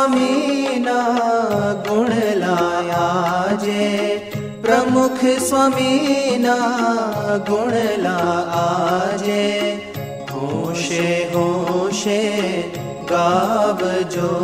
स्वामी ना गुण लाया जे, प्रमुख स्वामी ना गुण लाजे। होशे होशे गावजो,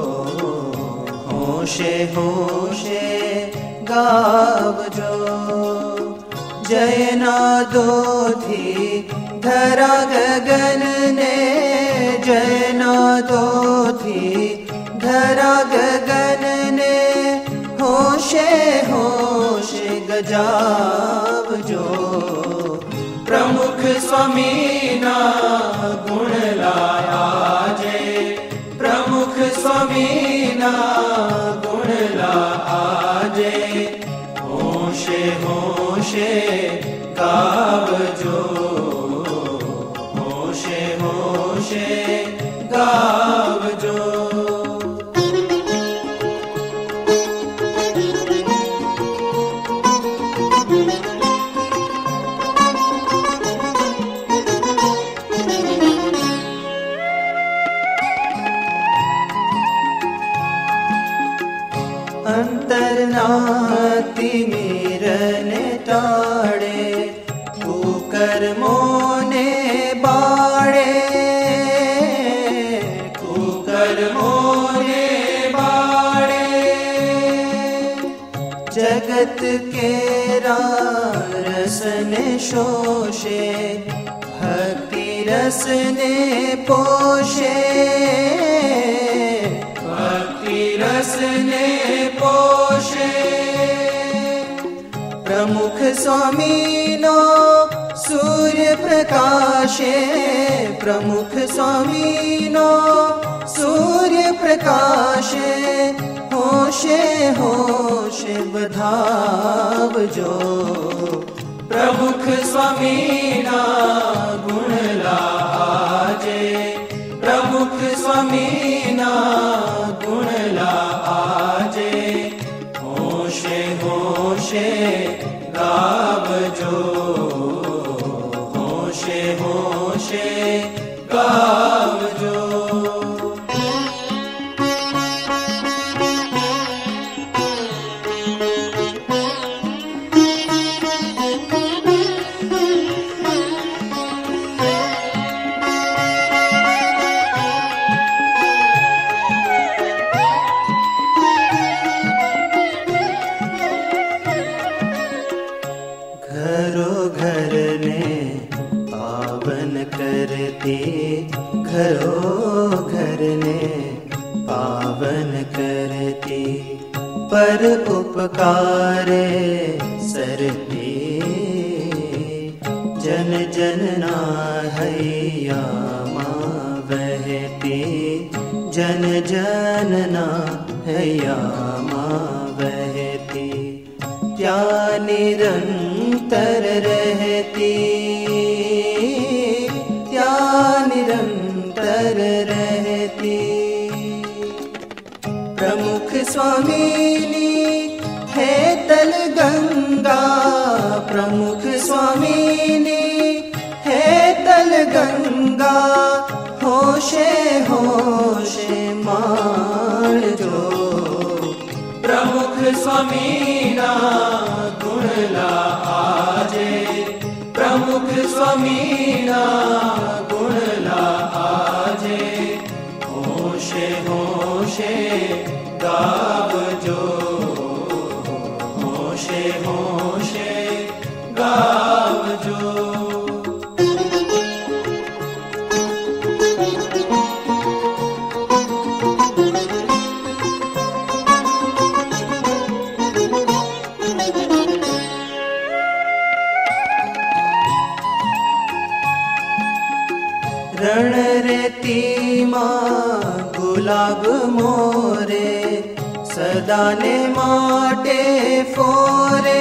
होशे होशे गावजो। जय नादोथी धरा गगन ने, जय नादोथी धरा गगन ने। होशे होशे गजावजो, प्रमुख स्वामी ना गुण लाया जे, प्रमुख स्वामी ना गुण लाजे। होशे होशे गावजो, होशे होशे गावजो। अंतरनाति मीरने टाड़े, कुकर्मों ने बाड़े, कुकर्मों ने बाड़े। जगत के रस ने शोषे, भक्ति रस ने पोषे, भक्ति रस ने पोषे। प्रमुख स्वामी नो सूर्य प्रकाशे, प्रमुख स्वामी नो सूर्य प्रकाशे। होशे होशे बधावजो, प्रमुख स्वामी ना गुण लाजे, प्रमुख स्वामी ना गुण लाजे। होशे होशे गावजो, होशे होशे गावजो। घरों घर ने पावन करती, पर उपकारे सरती। जन जन ना हैया माँ बहती, जन जन ना हैया माँ बहती। क्या निरंतर रहती, क्या निरंतर रहती। प्रमुख स्वामिनी है तल गंगा, प्रमुख स्वामिनी है तल गंगा। होशे होशे मान जो, प्रमुख स्वामी ना गुण लाजे, प्रमुख स्वामी ना गुण लाजे। होशे होशे गावजो, होशे होशे गावजो। रण रेती मां गुलाब मोरे, सदा ने माटे फोरे,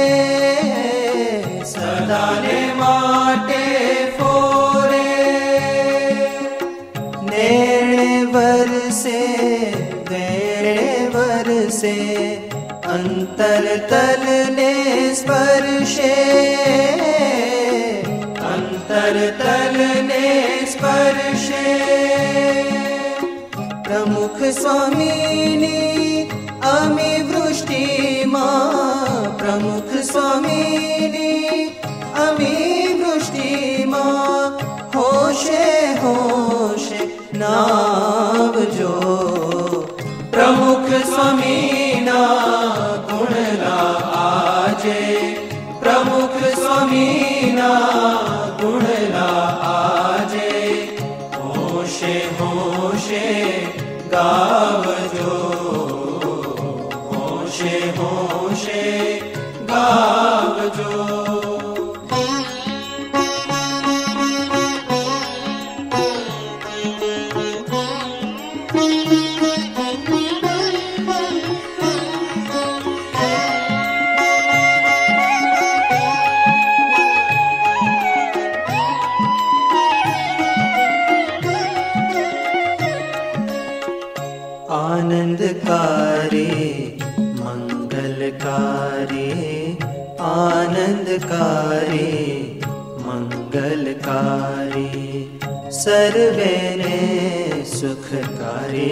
सदा ने माटे फोरे। नेणे वरसे वेणे वरसे, अंतर तल ने स्पर्शे, अंतर तल ने स्पर्शे। प्रमुख स्वामीनी अमी वृष्टि मां प्रमुख स्वामीनी अमी वृष्टि मां होशे होशे नावजो प्रमुख स्वामीना गुणला आजे प्रमुख स्वामीना गुणला आजे होशे होशे गावजो होशे होशे गावजो। आनंदकारी मंगलकारी आनंदकारी मंगलकारी सर्वेने सुखकारी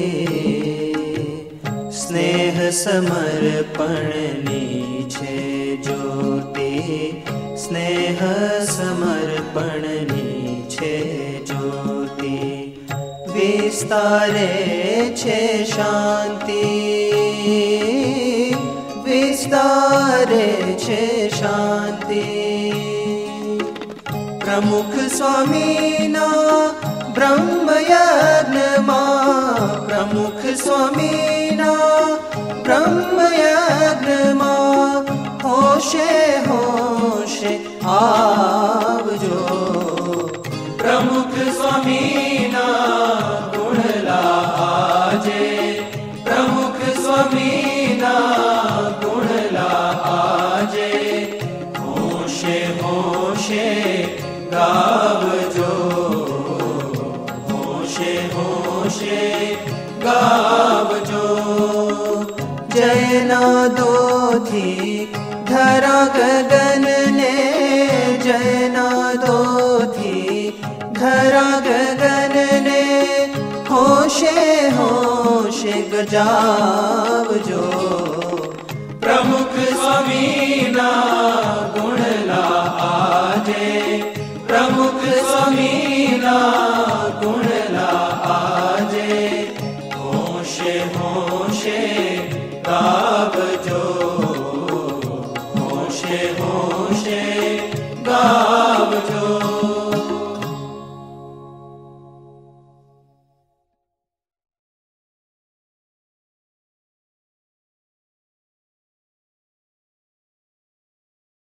स्नेह समर्पणनी छे ज्योति स्नेह समर्पणनी छे ज्योति विस्तारे छे शांति विस्तारे छे शांति प्रमुख स्वामीना ब्रह्मयज्ञ मां प्रमुख स्वामीना ब्रह्मयज्ञ मां होशे होशे आवजो प्रमुख स्वामीना गुणला आजे प्रमुख स्वामीना गुणला आजे होशे होशे गावजो होशे होशे गावजो। जयना दोथी धरा गगन ने जयना दोथी धरा गगन ने होशे होशे गजावजो प्रमुख स्वामीना गुणला आजे प्रमुख स्वामीना गुणला आजे होशे होशे गावजो होशे होशे गावजो।